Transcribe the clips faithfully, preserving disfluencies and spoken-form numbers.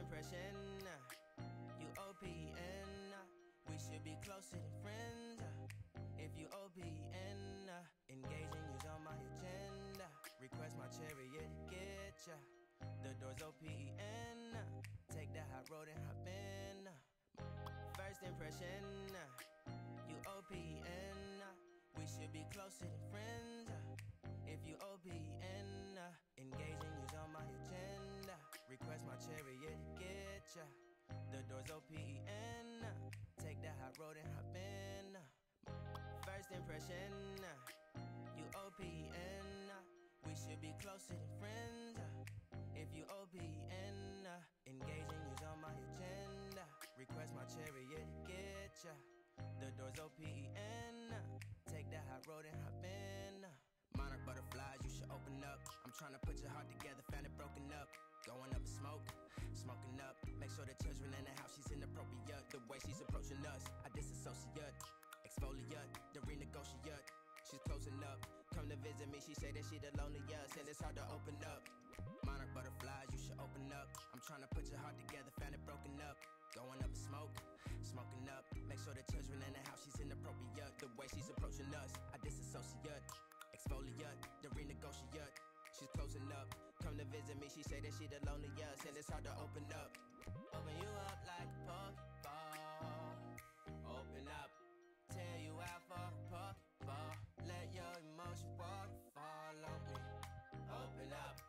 impression, uh, you O P N, uh, we should be closer than friends. Uh, if you O P N, uh, engaging you's on my agenda. Request my chariot to get ya. The door's O P N, uh, take the hot road and hop in. Uh, first impression, uh, you O P N, uh, we should be closer than friends. Uh, if you O P N, uh, engaging you's on my agenda. Request my chariot to get ya. The door's O P N, uh, take the hot road and hop in. Uh, first impression, uh, you O P N, uh, we should be closer than friends. Uh, if you O P N, uh, engaging you's on my agenda. Request my chariot to get ya. The door's O P N, uh, take the hot road and hop in. Uh, Monarch butterflies, you should open up. I'm trying to put your heart together, found it broken up. Going up in smoke, smoking up. Make sure the children in the house, she's inappropriate. The way she's approaching us, I disassociate. Exfoliate, the renegotiate. She's closing up, come to visit me. She say that she the loneliest, and it's hard to open up. Monarch butterflies, you should open up. I'm trying to put your heart together, found it broken up. Going up in smoke, smoking up. Make sure the children in the house, she's inappropriate. The way she's approaching us, I disassociate. Exfoliate, the renegotiate. She's closing up, come to visit me. She say that she the loneliest, and it's hard to open up. Open you up like a Pokeball. Open up, tear you out for a Pokeball. Let your emotion waterfall on me. Open up,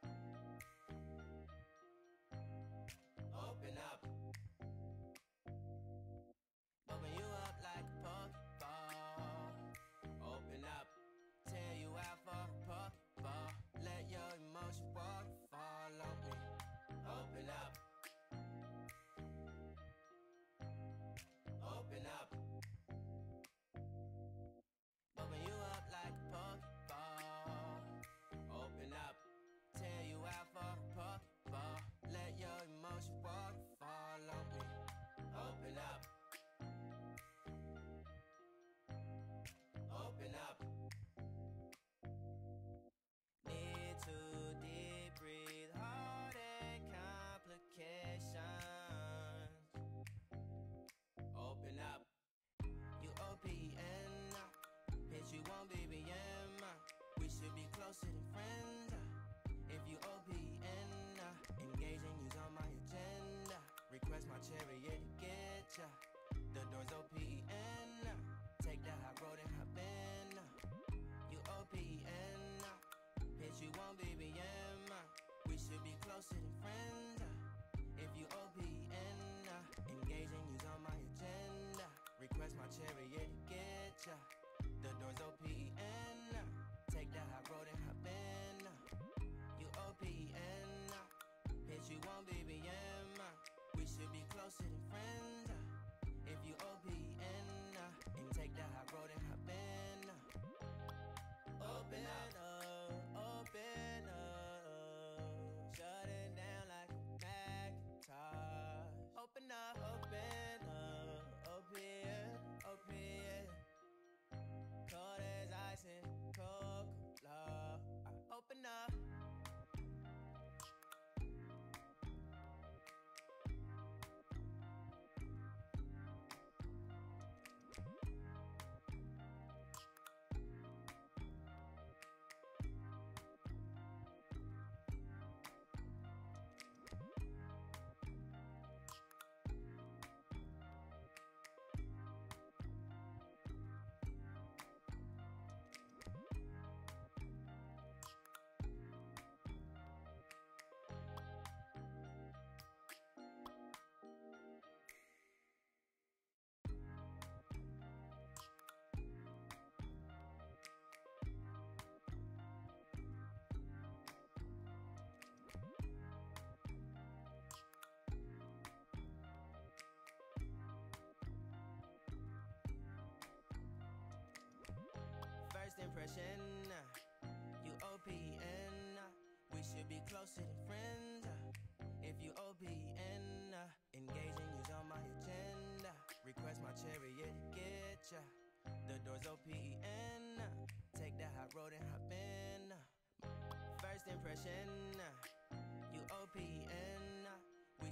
open up. Open you up like a Pokeball. Open up, tear you out for a Pokeball. Let your emotion waterfall on me. Open up, open up. Open you up like a Pokeball. Open up, tear you out for a Pokeball. Let your emotion waterfall on me. Open up, open up. Need to deep breathe, heart and complications. Open up, you O P N, bitch you won't B B M. We should be closer than friends. If you O P N, engaging you's on my agenda. Request my chariot to get ya. The door's O P N, take the hot road and hop in. You O P N, bitch you won't B B M. We should be closer than friends. If you O P N, engaging you's on my agenda. Request my chariot to get ya. The door's O P N, take the hot road and hop in. You O P N, bitch you won't B B M. We should be closer than friends. If you O P N, and take the hot road and hop in. Open up, open up, shut it down like a Macintosh. Open up, open up, open, open. Cold as ice and Coca-Cola. Open up. First impression, you O P N, we should be closer than friends. If you O P N, engaging you's on my agenda. Request my chariot to get ya. The door's O P N, take the hot road and hop in. First impression, you O P N, we should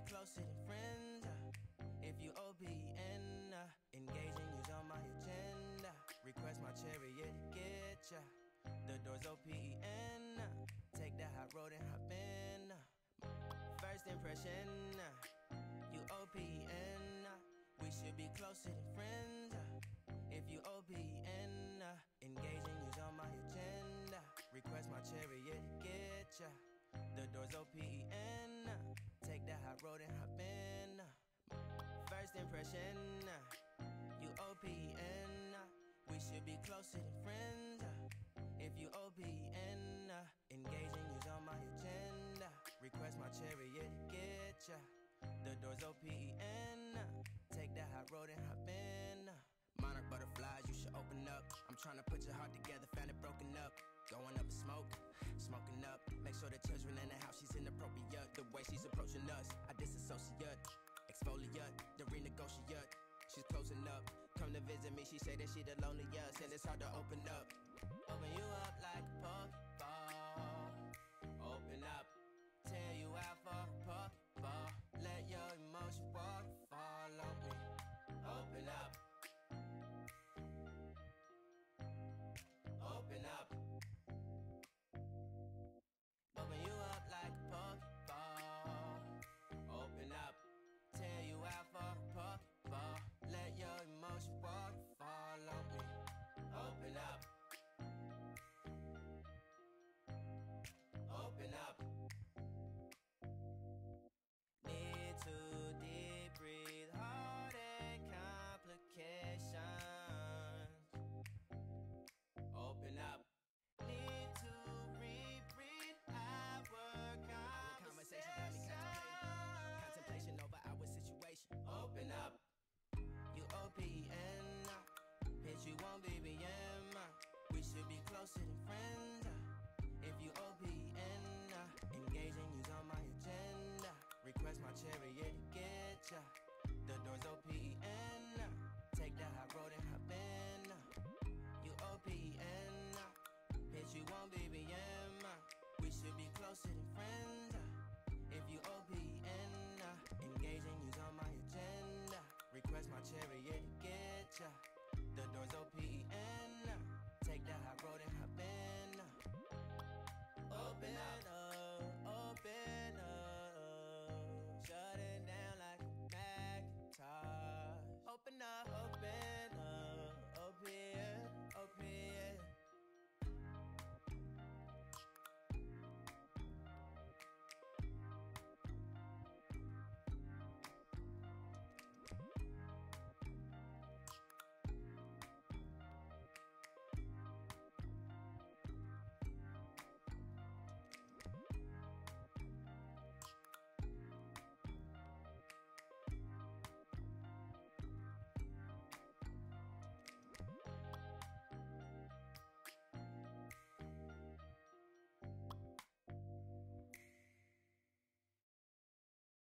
closer than friends. Uh, if you O P N, uh, engaging you's on my agenda. Request my chariot to get ya. The door's O P N. Uh, take that hot road and hop in. Uh, first impression, uh, you O P N. Uh, we should be closer than friends. Uh, if you O P N, uh, engaging you's on my agenda. Request my chariot to get ya. The door's O P N. Uh, take that hot road and hop in. Uh, first impression, uh, you O P N. Uh, we should be closer than friends. Uh, if you O P N, uh, engaging you's on my agenda. Request my chariot to get ya. The door's O P N. Uh, take that hot road and hop in. Uh, monarch butterflies, you should open up. I'm trying to put your heart together, found it broken up. Going up in smoke, smoking up. Make sure the children in the house, she's inappropriate. The way she's approaching us, I disassociate. Exfoliate, the renegotiate. She's closing up, come to visit me. She say that she the loneliest, and it's hard to open up. Open you up like a Pokeball. Open up, tear you out for a Pokeball. Let your emotion waterfall on me. Open up. Open up. Open you up like a Pokeball. Open up, tear you out for a Pokeball. Let your emotion waterfall on me. Open up. Open up. Need to deep breathe, heart and complications. Open up. Need to rebreathe our conversation. Got me contemplating, contemplation over our situation. Open up. You O P N, uh, hit you on B B M. Uh, we should be closer than friends. Uh, if you O P N, uh, engaging you's on my agenda. Request my chariot to get ya. The door's O P N. Uh, take that hot road and hop in. Uh, you O P N, uh, hit you on B B M. Uh, we should be closer than friends.